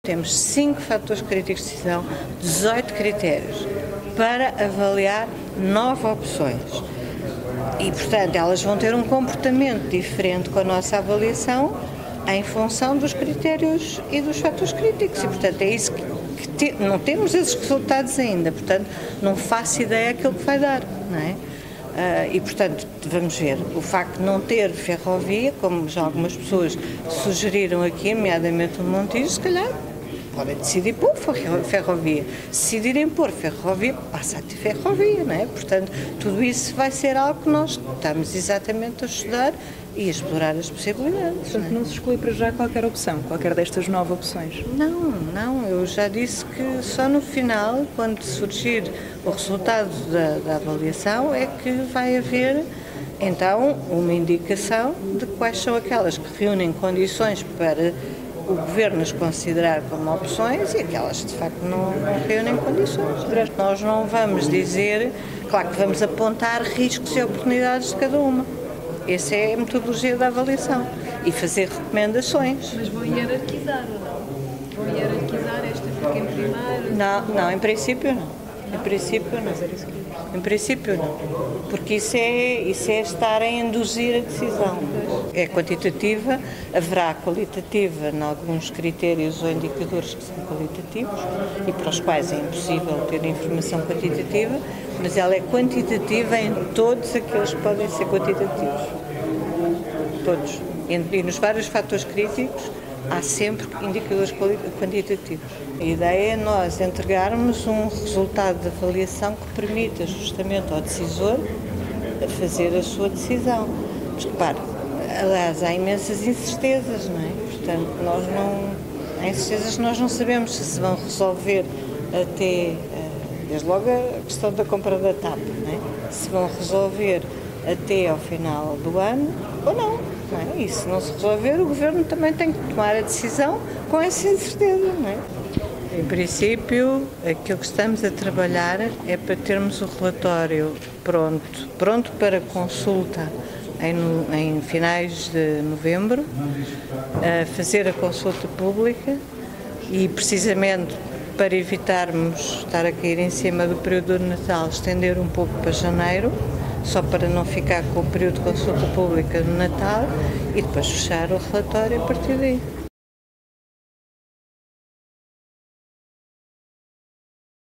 Temos 5 fatores críticos de decisão, 18 critérios, para avaliar 9 opções. E, portanto, elas vão ter um comportamento diferente com a nossa avaliação em função dos critérios e dos fatores críticos. E, portanto, é isso que não temos esses resultados ainda. Portanto, não faço ideia daquilo que vai dar, não é? E, portanto, vamos ver, o facto de não ter ferrovia, como já algumas pessoas sugeriram aqui, nomeadamente o Montijo, se calhar podem decidir pôr ferrovia. Se decidirem pôr ferrovia, passa a ter ferrovia, não é? Portanto, tudo isso vai ser algo que nós estamos exatamente a estudar e a explorar as possibilidades. Portanto, não se exclui para já qualquer opção, qualquer destas 9 opções? Não, eu já disse que só no final, quando surgir o resultado da avaliação, é que vai haver, então, uma indicação de quais são aquelas que reúnem condições para o Governo as considerar como opções e aquelas que de facto não reúnem condições. Nós não vamos dizer, claro que vamos apontar riscos e oportunidades de cada uma. Essa é a metodologia da avaliação e fazer recomendações. Mas vão hierarquizar ou não? Vão hierarquizar esta fica em primeiro? Não, em princípio não. Em princípio não. Porque isso é estar a induzir a decisão. É quantitativa, haverá qualitativa em alguns critérios ou indicadores que são qualitativos e para os quais é impossível ter informação quantitativa, mas ela é quantitativa em todos aqueles que podem ser quantitativos. Todos. E nos vários fatores críticos há sempre indicadores quantitativos. A ideia é nós entregarmos um resultado de avaliação que permita justamente ao decisor fazer a sua decisão. Mas repare, aliás, há imensas incertezas, não é? Portanto, há incertezas que nós não sabemos se vão resolver até, desde logo a questão da compra da TAP, não é? Se vão resolver até ao final do ano ou não. Não é? E se não se resolver, o Governo também tem que tomar a decisão com essa incerteza, não é? Em princípio, aquilo que estamos a trabalhar é para termos o relatório pronto para consulta em finais de novembro, fazer a consulta pública e, precisamente para evitarmos estar a cair em cima do período do Natal, estender um pouco para janeiro, só para não ficar com o período de consulta pública no Natal e depois fechar o relatório a partir daí.